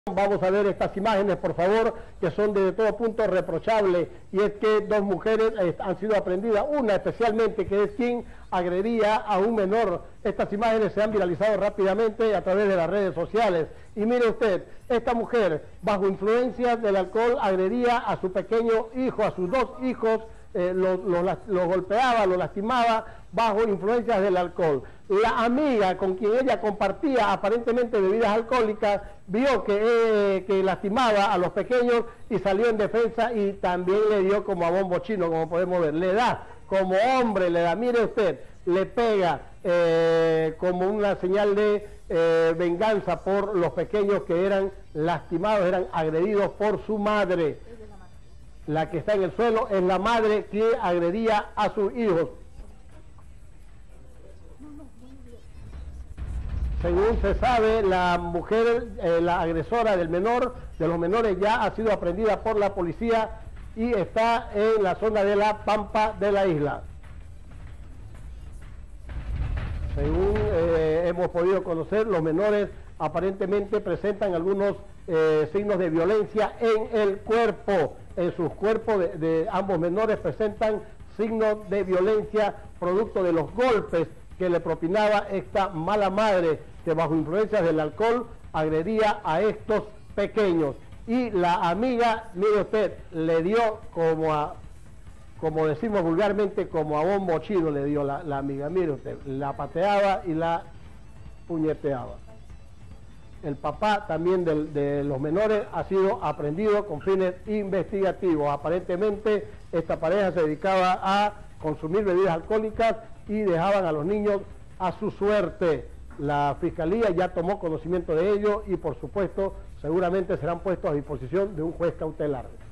Vamos a ver estas imágenes, por favor, que son de todo punto reprochables, y es que dos mujeres han sido aprendidas, una especialmente que es quien agredía a un menor. Estas imágenes se han viralizado rápidamente a través de las redes sociales. Y mire usted, esta mujer, bajo influencia del alcohol, agredía a su pequeño hijo, a sus dos hijos, los golpeaba, los lastimaba bajo influencias del alcohol. La amiga con quien ella compartía aparentemente bebidas alcohólicas vio que lastimaba a los pequeños y salió en defensa, y también le dio como a bombo chino, como podemos ver. Le da como hombre, le da, mire usted, le pega como una señal de venganza por los pequeños que eran lastimados, eran agredidos por su madre. La que está en el suelo es la madre que agredía a sus hijos. Según se sabe, la mujer, la agresora del menor, de los menores, ya ha sido aprendida por la policía y está en la zona de la Pampa de la isla. Según hemos podido conocer, los menores aparentemente presentan algunos signos de violencia en el cuerpo. En sus cuerpos de ambos menores presentan signos de violencia producto de los golpes que le propinaba esta mala madre, que bajo influencias del alcohol agredía a estos pequeños. Y la amiga, mire usted, le dio como decimos vulgarmente, como a bombo chino le dio la amiga. Mire usted, la pateaba y la puñeteaba. El papá también de los menores ha sido aprendido con fines investigativos. Aparentemente esta pareja se dedicaba a consumir bebidas alcohólicas y dejaban a los niños a su suerte. La Fiscalía ya tomó conocimiento de ello y, por supuesto, seguramente serán puestos a disposición de un juez cautelar.